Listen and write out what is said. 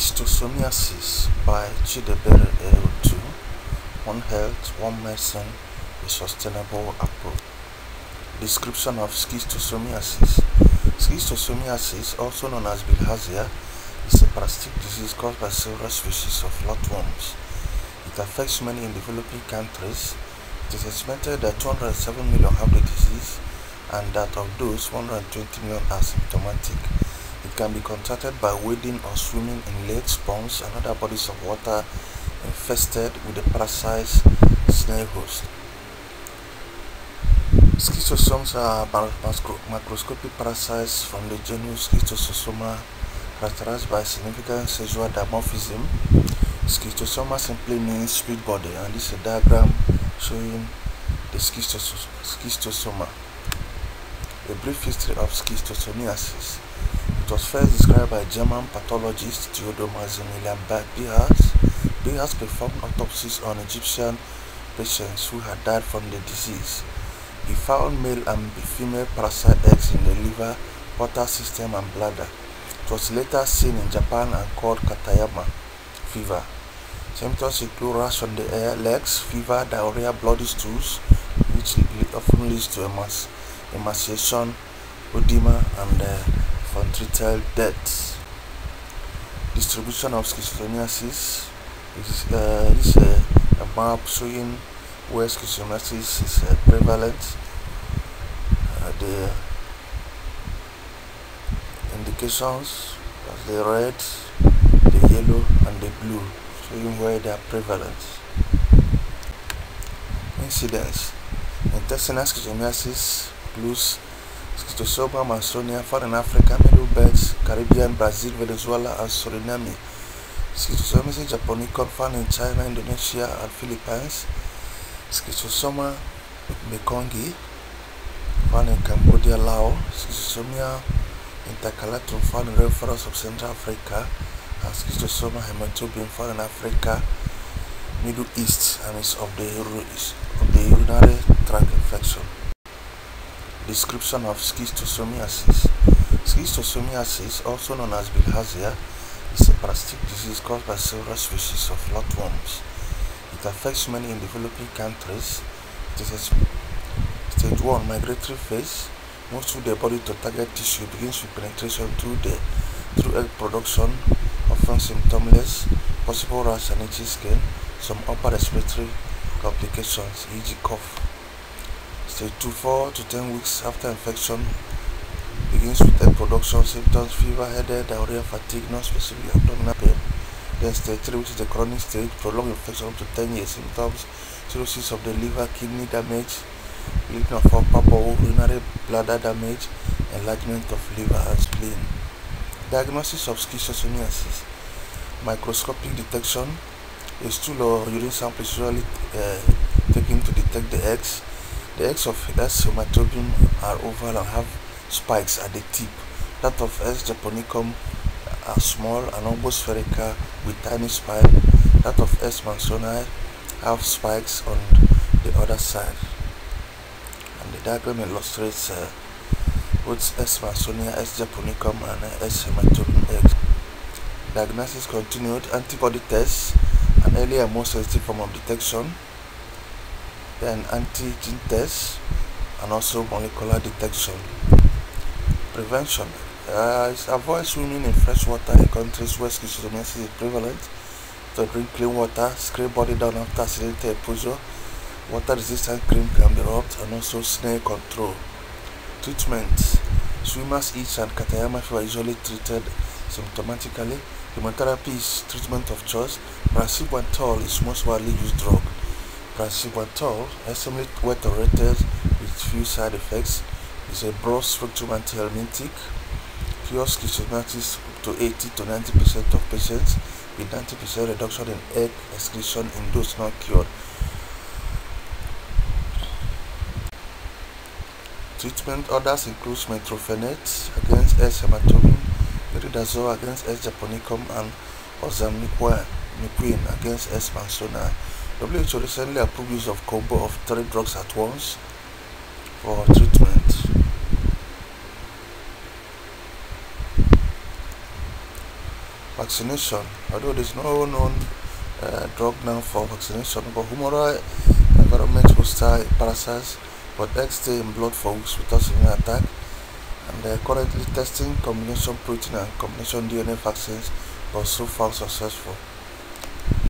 Schistosomiasis by Chidebere Eotu. One health, one medicine, a sustainable approach. Description of schistosomiasis. Schistosomiasis, also known as bilharzia, is a parasitic disease caused by several species of flatworms. It affects many in developing countries. It is estimated that 207 million have the disease, and that of those, 120 million are symptomatic. It can be contracted by wading or swimming in lakes, ponds, and other bodies of water infested with the parasite snail host. Schistosomes are macroscopic parasites from the genus Schistosoma, characterized by significant sexual dimorphism. Schistosoma simply means split body, and this is a diagram showing the schistosoma. A brief history of schistosomiasis. It was first described by German pathologist Theodor Maximilian Beers. Beers performed autopsies on Egyptian patients who had died from the disease. He found male and female parasite eggs in the liver, portal system, and bladder. It was later seen in Japan and called Katayama fever. Symptoms include rash on the legs, fever, diarrhea, bloody stools, which often leads to emaciation, edema, and untreated death. Distribution of schistosomiasis is a map showing where schistosomiasis is prevalent. The indications are the red, the yellow, and the blue, showing where they are prevalent. Incidence. Intestinal schistosomiasis includes Schistosoma mansonia found in Africa, Middle Belt, Caribbean, Brazil, Venezuela, and Suriname. Schistosomiasis japonicum found in China, Indonesia, and Philippines. Schistosoma mekongi found in Cambodia, Laos. Schistosoma intercalatum found in rare forests of Central Africa, and Schistosoma hematobim found in Africa, Middle East, and is of the urinary tract infection. Description of schistosomiasis. Schistosomiasis, also known as bilharzia, is a parasitic disease caused by several species of flatworms. It affects many in developing countries. It is a stage 1 migratory phase. Moves through the body to target tissue, begins with penetration through egg production, often symptomless, possible rash and itchy skin, some upper respiratory complications, e.g. cough. Stage 2, 4 to 10 weeks after infection, begins with egg production, symptoms, fever, headache, diarrhea, fatigue, non-specific abdominal pain. Then stage 3, which is the chronic stage, prolonged infection up to 10 years, symptoms, cirrhosis of the liver, kidney damage, bleeding of upper bowel, urinary bladder damage, enlargement of liver and spleen. Diagnosis of schistosomiasis. Microscopic detection. A stool or urine sample is usually taken to detect the eggs. The eggs of S. hematobim are oval and have spikes at the tip. That of S. japonicum are small and almost spherical with tiny spine. That of S. mansoni have spikes on the other side. And the diagram illustrates both S. mansonia, S. japonicum, and S. hematobim eggs. Diagnosis continued. Antibody tests, an earlier and more sensitive form of detection. Then antigen tests, and also molecular detection. Prevention. Avoid swimming in fresh water in countries where schistosomiasis is prevalent. To drink clean water, scrape body down after accidental exposure. Water resistant cream can be rubbed, and also snail control. Treatment. Swimmers' itch and Katayama fever are usually treated symptomatically. Chemotherapy is treatment of choice. Praziquantel is most widely used drug. Praziquantel, extremely well tolerated with few side effects, is a broad spectrum antihelmintic. Cures schistosomiasis to 80 to 90% of patients, with 90% reduction in egg excretion in those not cured. Treatment others include metrophenate against S. hematobim, meridazole against S. japonicum, and ozanimquine against S. mansoni. WHO recently approved use of combo of 3 drugs at once for treatment. vaccination. Although there's no known drug now for vaccination, but humoral environment hostile parasites, but eggs stay in blood for weeks without any attack. And they're currently testing combination protein and combination DNA vaccines, but so far successful.